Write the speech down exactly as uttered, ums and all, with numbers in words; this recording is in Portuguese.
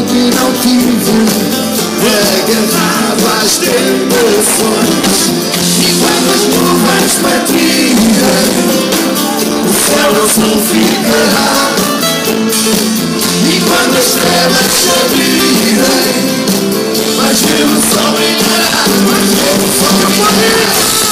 e não tive agarrado às tentações. E quando as nuvens partirem, o céu não se ficará. E quando as estrelas se abrirem, mais ver o sol brilhará. Mais ver o sol brilhará.